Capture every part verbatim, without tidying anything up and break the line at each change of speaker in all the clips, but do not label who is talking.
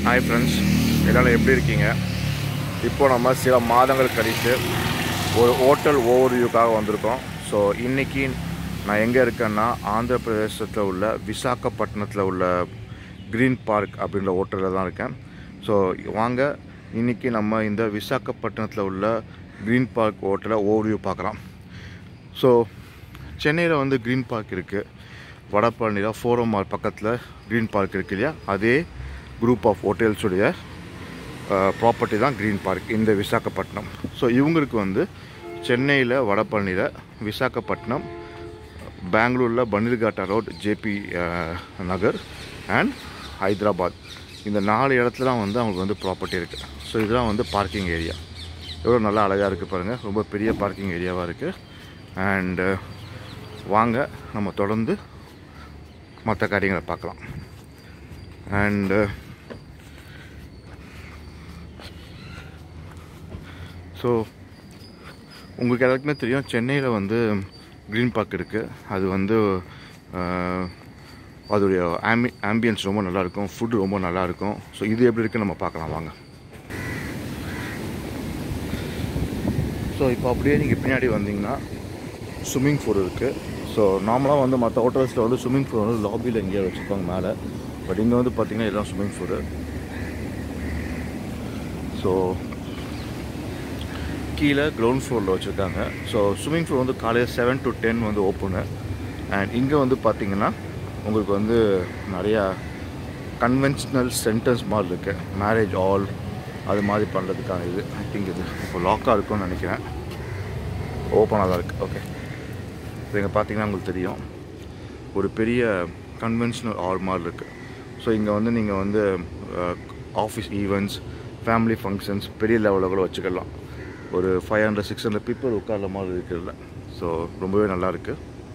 Hi friends, எல்லோரும் எப்படி இருக்கீங்க? இப்போ நம்ம சில மாதங்கள் கழித்து ஒரு ஹோட்டல் ஓவர்வியூக்காக வந்திருக்கோம். ஸோ இன்றைக்கி நான் எங்கே இருக்கேன்னா, ஆந்திர பிரதேசத்தில் உள்ள விசாகப்பட்டினத்தில் உள்ள க்ரீன் பார்க் அப்படின்ற ஹோட்டலில் தான் இருக்கேன். ஸோ வாங்க இன்றைக்கி நம்ம இந்த விசாகப்பட்டினத்தில் உள்ள க்ரீன் பார்க் ஹோட்டலை ஓவர்வியூ பார்க்கலாம். ஸோ சென்னையில் வந்து க்ரீன் பார்க் இருக்குது, வடபழனியில் ஃபோரம் மால் பக்கத்தில் க்ரீன் பார்க் இருக்குது இல்லையா, அதே குரூப் ஆஃப் ஹோட்டல்ஸுடைய ப்ராப்பர்ட்டி தான் க்ரீன் பார்க் இந்த விசாகப்பட்டினம். ஸோ இவங்களுக்கு வந்து சென்னையில் வடபழனியில், விசாகப்பட்டினம், பெங்களூரில் Bannerghatta road, JP Nagar and Hyderabad, இந்த நாலு இடத்துலாம் வந்து அவங்களுக்கு வந்து ப்ராப்பர்ட்டி இருக்குது. ஸோ இதெல்லாம் வந்து பார்க்கிங் ஏரியா. எவ்வளோ நல்லா அழகாக இருக்குது பாருங்கள், ரொம்ப பெரிய பார்க்கிங் ஏரியாவாக இருக்குது. அண்டு வாங்க நம்ம தொடர்ந்து மற்ற காரியங்களை பார்க்கலாம். அண்டு ஸோ உங்களுக்கு எல்லாருக்குமே தெரியும், சென்னையில் வந்து க்ரீன் பார்க் இருக்குது. அது வந்து அதோடைய ஆம்பி ஆம்பியன்ஸ் ரொம்ப நல்லாயிருக்கும், ஃபுட்டு ரொம்ப நல்லாயிருக்கும். ஸோ இது எப்படி இருக்குன்னு நம்ம பார்க்கலாம் வாங்க. ஸோ இப்போ அப்படியே நீங்கள் பின்னாடி வந்தீங்கன்னா ஸ்விம்மிங் பூல் இருக்குது. ஸோ நார்மலாக வந்து மற்ற ஹோட்டல்ஸில் வந்து ஸ்விம்மிங் பூல் வந்து லாபியில் எங்கேயா வச்சுருப்பாங்க மேலே, பட் இங்கே வந்து பார்த்திங்கன்னா எல்லாம் ஸ்விம்மிங் பூலு. ஸோ கீழே கிரவுண்ட் ஃப்ளோரில் வச்சுருக்காங்க. ஸோ ஸ்விம்மிங் பூல் வந்து காலையில் செவன் டு டென் வந்து ஓப்பனு. அண்ட் இங்கே வந்து பார்த்திங்கன்னா உங்களுக்கு வந்து நிறையா கன்வென்ஷனல் சென்டர்ஸ் மாதிரி இருக்குது, மேரேஜ் ஹால் அது மாதிரி பண்ணுறதுக்கான இது. ஐ திங்க் இது இப்போ லாக்காக இருக்கும்னு நினைக்கிறேன், ஓப்பனாக தான் இருக்குது. ஓகே, இப்போ இங்கே பார்த்திங்கன்னா உங்களுக்கு தெரியும் ஒரு பெரிய கன்வென்ஷனல் ஹால் மாதிரி இருக்குது. ஸோ இங்கே வந்து நீங்கள் வந்து ஆஃபீஸ் ஈவெண்ட்ஸ், ஃபேமிலி ஃபங்க்ஷன்ஸ் பெரிய லெவலில் கூட வச்சுக்கலாம். ஒரு five hundred six hundred people உட்கார்ற மாதிரி இருக்கிறதுல. ஸோ ரொம்பவே நல்லாயிருக்கு.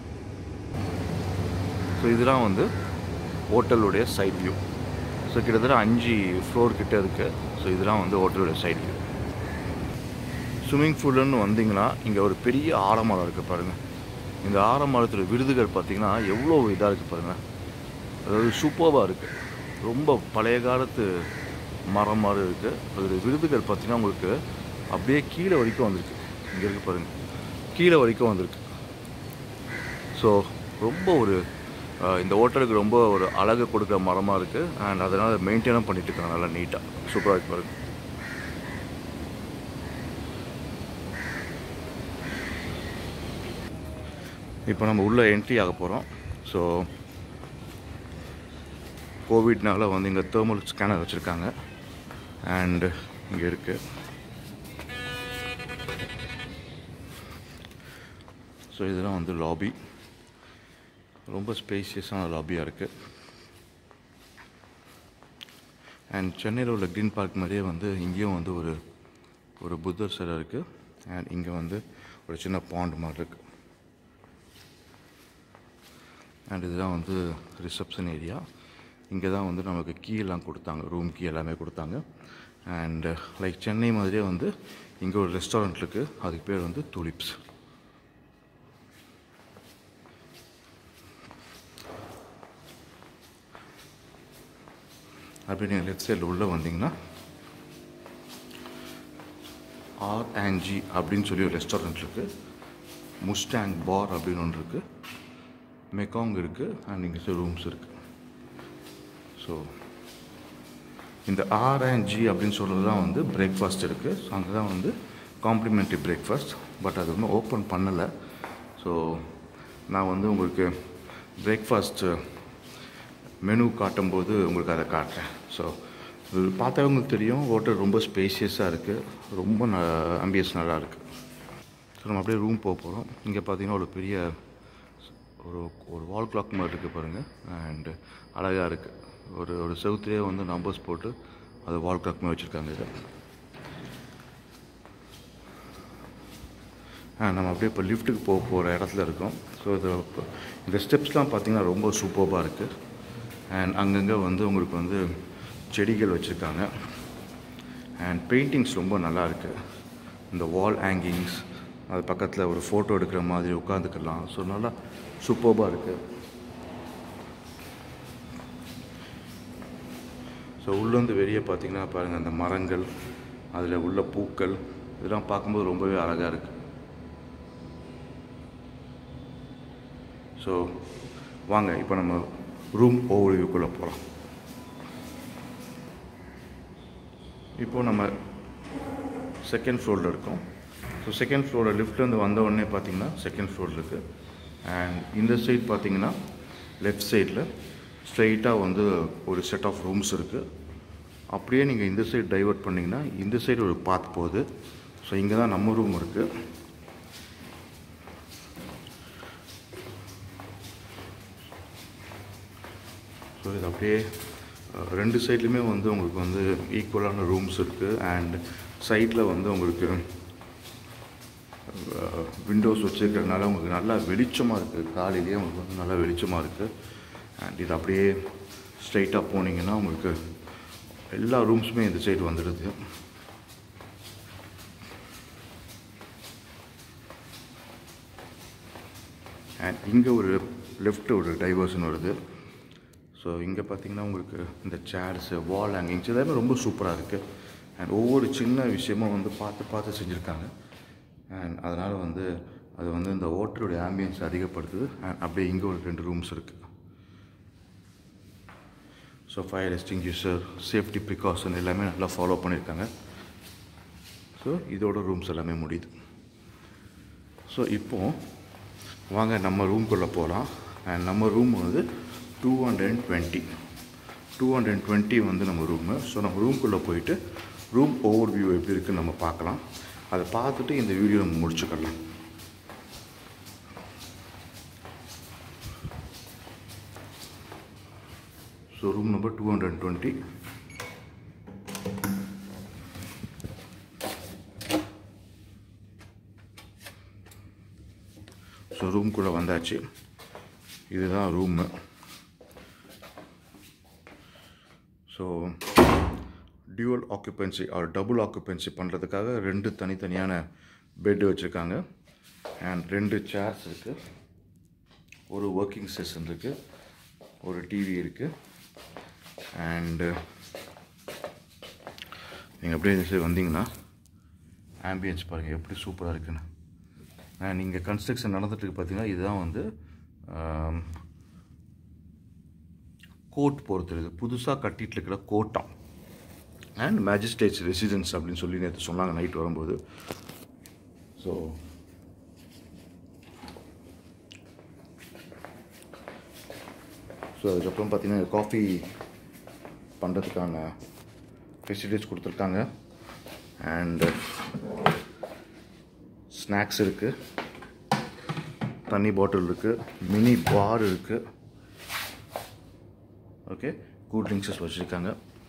ஸோ இதெல்லாம் வந்து ஹோட்டலுடைய சைட் வியூ. ஸோ கிட்டத்தட்ட அஞ்சு ஃப்ளோர் கிட்டே இருக்குது. ஸோ இதெல்லாம் வந்து ஹோட்டலுடைய சைட் வியூ. ஸ்விம்மிங் பூல்னு வந்தீங்கன்னா இங்கே ஒரு பெரிய ஆலமரம் இருக்குது பாருங்கள். இந்த ஆலமரத்துடைய விருதுகள் பார்த்திங்கன்னா எவ்வளோ இதாக இருக்குது பாருங்கள், அதாவது சூப்பராக இருக்குது. ரொம்ப பழைய காலத்து மரம் மாதிரி இருக்குது. அதோடைய விருதுகள் பார்த்திங்கன்னா உங்களுக்கு அப்படியே கீழே வரைக்கும் வந்திருக்கு. இங்கே இருக்குது பாருங்கள், கீழே வரைக்கும் வந்திருக்கு. ஸோ ரொம்ப ஒரு இந்த ஹோட்டலுக்கு ரொம்ப ஒரு அழகு கொடுக்குற மரமாக இருக்குது. அண்ட் அதனால் மெயின்டைனும் பண்ணிட்டு இருக்காங்க நல்லா நீட்டாக, சூப்பராக இருக்குது பாருங்கள். இப்போ நம்ம உள்ளே என்ட்ரி ஆக போகிறோம். ஸோ கோவிட்னால வந்து இங்கே தெர்மல் ஸ்கேனர் வச்சுருக்காங்க. அண்டு இங்கே இருக்குது. ஸோ இதெல்லாம் வந்து லாபி, ரொம்ப ஸ்பேஷியஸான லாபியாக இருக்குது. அண்ட் சென்னையில் உள்ள க்ரீன் பார்க் மாதிரியே வந்து இங்கேயும் வந்து ஒரு ஒரு புத்தர் சிலை இருக்குது. அண்ட் இங்கே வந்து ஒரு சின்ன பாண்ட் மாதிரி இருக்குது. அண்ட் இதுதான் வந்து ரிசப்ஷன் ஏரியா. இங்கே தான் வந்து நமக்கு கீ எல்லாம் கொடுத்தாங்க, ரூம் கீ எல்லாமே கொடுத்தாங்க. அண்டு லைக் சென்னை மாதிரியே வந்து இங்கே ஒரு ரெஸ்டாரண்ட் இருக்குது, அதுக்கு பேர் வந்து துலிப்ஸ். அப்படி நீங்கள் லெஃப்ட் சைடில் உள்ளே வந்தீங்கன்னா ஆர் அண்ட் ஜி அப்படின்னு சொல்லி ஒரு ரெஸ்டாரண்ட் இருக்குது, முஸ்டாங் பார் அப்படின்னு ஒன்று இருக்குது, மெக்காங் இருக்குது, அண்ட் இங்கே ரூம்ஸ் இருக்குது. ஸோ இந்த ஆர் அண்ட் ஜி அப்படின்னு சொல்கிறது தான் வந்து பிரேக்ஃபாஸ்ட் இருக்குது. ஸோ அங்கே தான் வந்து காம்ப்ளிமெண்ட்ரி பிரேக்ஃபாஸ்ட், பட் அது ஒன்றும் ஓப்பன் பண்ணலை. ஸோ நான் வந்து உங்களுக்கு பிரேக்ஃபாஸ்ட்டு மெனு காட்டும்போது உங்களுக்கு அதை காட்டுறேன். ஸோ இது பார்த்தவங்களுக்கு தெரியும், ஹோட்டல் ரொம்ப ஸ்பேஷியஸாக இருக்குது, ரொம்ப ந ஆம்பியன்ஸ் நல்லா இருக்குது. ஸோ நம்ம அப்படியே ரூம் போக போகிறோம். இங்கே பார்த்தீங்கன்னா ஒரு பெரிய ஒரு ஒரு வால் கிளாக் மாதிரி இருக்குது பாருங்கள். அண்டு அழகாக இருக்குது. ஒரு ஒரு செவுத்துலேயே வந்து நம்பர்ஸ் போட்டு அது வால் கிளாக் மாதிரி வச்சுருக்காங்க. இதை நம்ம அப்படியே இப்போ லிஃப்ட்டுக்கு போக போகிற இடத்துல இருக்கோம். ஸோ இது இந்த ஸ்டெப்ஸ்லாம் பார்த்திங்கன்னா ரொம்ப சூப்பராக இருக்குது. அண்ட் அங்கங்கே வந்து உங்களுக்கு வந்து செடிகள் வச்சுருக்காங்க. அண்ட் பெயிண்டிங்ஸ் ரொம்ப நல்லா இருக்குது. இந்த வால் ஹேங்கிங்ஸ், அது பக்கத்தில் ஒரு ஃபோட்டோ எடுக்கிற மாதிரி உட்காந்துக்கலாம். ஸோ நல்லா சூப்பராக இருக்குது. ஸோ உள்ளேருந்து வெளியே பார்த்தீங்கன்னா பாருங்கள், அந்த மரங்கள், அதில் உள்ள பூக்கள் இதெல்லாம் பார்க்கும்போது ரொம்பவே அழகாக இருக்குது. ஸோ வாங்க இப்போ நம்ம ரூம் ஓவர்வியூக்குள்ளே போகலாம். இப்போது நம்ம செகண்ட் ஃப்ளோரில் இருக்கோம். ஸோ செகண்ட் ஃப்ளோரில் லிஃப்ட்லேருந்து வந்த உடனே பார்த்தீங்கன்னா செகண்ட் ஃப்ளோரில் இருக்குது. அண்ட் இந்த சைட் பார்த்தீங்கன்னா லெஃப்ட் சைடில் ஸ்ட்ரெயிட்டாக வந்து ஒரு செட் ஆஃப் ரூம்ஸ் இருக்குது. அப்படியே நீங்கள் இந்த சைடு டைவர்ட் பண்ணிங்கன்னா இந்த சைடு ஒரு பாத் போகுது. ஸோ இங்கே தான் நம்ம ரூம் இருக்குது. ஸோ இது அப்படியே ரெண்டு சைட்லேயுமே வந்து உங்களுக்கு வந்து ஈக்குவலான ரூம்ஸ் இருக்குது. அண்ட் சைடில் வந்து உங்களுக்கு விண்டோஸ் வச்சுருக்கிறதுனால உங்களுக்கு நல்லா வெளிச்சமாக இருக்குது. காலையிலேயே உங்களுக்கு வந்து நல்லா வெளிச்சமாக இருக்குது. அண்ட் இது அப்படியே ஸ்ட்ரைட்டாக போனீங்கன்னா உங்களுக்கு எல்லா ரூம்ஸுமே இந்த சைடு வந்துடுது. அண்ட் இங்கே ஒரு லெஃப்ட் ஒரு டைவர்ஷன் வருது. ஸோ இங்கே பார்த்தீங்கன்னா உங்களுக்கு இந்த சேர்ஸு, வால் ஹேங்கிங்ஸ் எல்லாமே ரொம்ப சூப்பராக இருக்குது. அண்ட் ஒவ்வொரு சின்ன விஷயமும் வந்து பார்த்து பார்த்து செஞ்சுருக்காங்க. அண்ட் அதனால் வந்து அது வந்து இந்த ஹோட்டலுடைய ஆம்பியன்ஸ் அதிகப்படுத்துது. அண்ட் அப்படியே இங்கே ஒரு ரெண்டு ரூம்ஸ் இருக்குது. So fire extinguisher, safety precaution எல்லாமே நல்லா ஃபாலோ பண்ணியிருக்காங்க. ஸோ இதோட ரூம்ஸ் எல்லாமே முடியுது. ஸோ இப்போது வாங்க நம்ம ரூம்குள்ளே போகலாம். அண்ட் நம்ம ரூம் வந்து two hundred and twenty two hundred and twenty வந்து நம்ம ரூமு. ஸோ நம்ம ரூம்குள்ளே போயிட்டு ரூம் ஓவர் வியூ எப்படி இருக்குன்னு நம்ம பார்க்கலாம். அதை பார்த்துட்டு இந்த வீடியோ நம்ம முடிச்சுக்கலாம். So room number two hundred and twenty. So ரூம்குள்ளே வந்தாச்சு. இதுதான் room. So dual occupancy or double occupancy பண்ணுறதுக்காக ரெண்டு தனித்தனியான பெட்டு வச்சுருக்காங்க. அண்ட் ரெண்டு சேர்ஸ் இருக்குது, ஒரு ஒர்க்கிங் செஷன் இருக்குது, ஒரு டிவி இருக்குது. அண்டு நீங்கள் அப்படியே இந்த சைடு வந்தீங்கன்னா ஆம்பியன்ஸ் பாருங்கள் எப்படி சூப்பராக இருக்குன்னு. அண்ட் நீங்கள் கன்ஸ்ட்ரக்ஷன் நடந்துகிட்டு பார்த்தீங்கன்னா இதுதான் வந்து கோர்ட் பொறுத்துருது. புதுசாக கட்டிகிட்டு இருக்கிற கோர்ட்டாம். அண்ட் மேஜிஸ்ட்ரேட்ஸ் ரெசிடென்ஸ் அப்படின்னு சொல்லி நேற்று சொன்னாங்க நைட் வரும்போது. ஸோ ஸோ அதுக்கப்புறம் பார்த்தீங்கன்னா காஃபி பண்ணுறதுக்கான ஃபெசிலிட்டிஸ் கொடுத்துருக்காங்க. அண்டு ஸ்நாக்ஸ் இருக்குது, தண்ணி பாட்டில் இருக்குது, மினி பார் இருக்குது. ஓகே, கூல் ட்ரிங்க்ஸஸ் வச்சுருக்காங்க.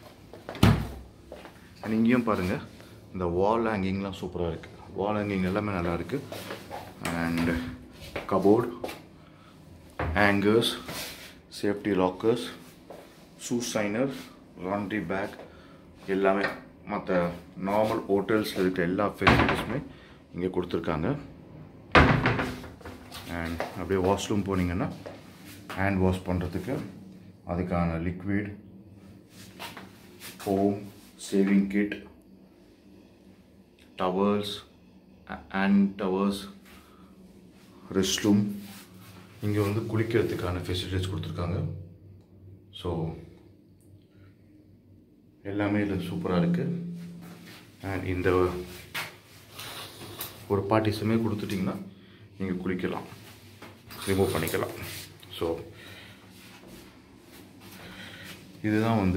அண்ட் இங்கேயும் பாருங்கள், இந்த வால் ஹேங்கிங்லாம் சூப்பராக இருக்குது. வால் ஹேங்கிங் எல்லாமே நல்லா இருக்குது. And cupboard, hangers, safety lockers, shoe shiner, laundry bag எல்லாமே மற்ற நார்மல் ஹோட்டல்ஸில் இருக்கிற எல்லா ஃபெசிலிட்டிஸுமே இங்கே கொடுத்துருக்காங்க. அண்ட் அப்படியே வாஷ்ரூம் போனீங்கன்னா ஹேண்ட் வாஷ் பண்ணுறதுக்கு அதுக்கான liquid, foam, shaving kit, towels, hand towels, rest room. இங்கே வந்து குளிக்கிறதுக்கான ஃபெசிலிட்டிஸ் கொடுத்துருக்காங்க. ஸோ எல்லாமே இதில் சூப்பராக இருக்குது. அண்ட் இந்த ஒரு பார்ட்டிஸுமே கொடுத்துட்டிங்கன்னா நீங்கள் குளிக்கலாம், ரிமூவ் பண்ணிக்கலாம். ஸோ இதுதான் வந்து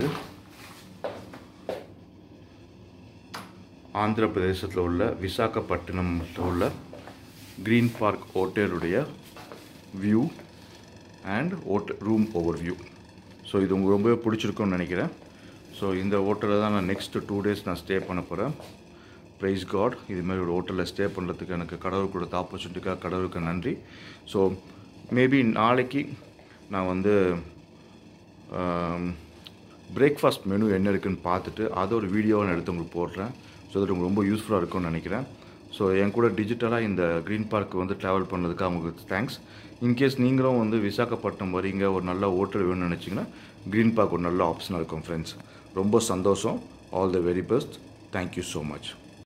ஆந்திர பிரதேசத்தில் உள்ள விசாகப்பட்டினத்தில் உள்ள க்ரீன் பார்க் ஹோட்டலுடைய view and hotel room over view. So இது உங்களுக்கு ரொம்பவே பிடிச்சிருக்குன்னு நினைக்கிறேன். ஸோ இந்த ஹோட்டலில் தான் நான் நெக்ஸ்ட்டு டூ டேஸ் நான் ஸ்டே பண்ண போகிறேன். ப்ரைஸ் காட், இதுமாதிரி ஒரு ஹோட்டலில் ஸ்டே பண்ணுறதுக்கு எனக்கு கடவுள் கொடுத்த ஆப்பர்ச்சுனிட்டிக்காக கடவுளுக்கு நன்றி. ஸோ மேபி நாளைக்கு நான் வந்து பிரேக்ஃபாஸ்ட் மெனு என்ன இருக்குதுன்னு பார்த்துட்டு அதை ஒரு வீடியோவை நான் எடுத்து உங்களுக்கு போடுறேன். ஸோ அது உங்களுக்கு ரொம்ப யூஸ்ஃபுல்லாக இருக்கும்னு நினைக்கிறேன். ஸோ என் கூட டிஜிட்டலாக இந்த க்ரீன் பார்க் வந்து ட்ராவல் பண்ணதுக்கு அவங்களுக்கு தேங்க்ஸ். இன்கேஸ் நீங்களும் வந்து விசாகப்பட்டினம் வரீங்க, ஒரு நல்ல ஹோட்டல் வேணும்னு நினச்சிங்கன்னா க்ரீன் பார்க் ஒரு நல்ல ஆப்ஷனாக இருக்கும் ஃப்ரெண்ட்ஸ். ரொம்ப சந்தோஷம். All the very best. Thank you so much.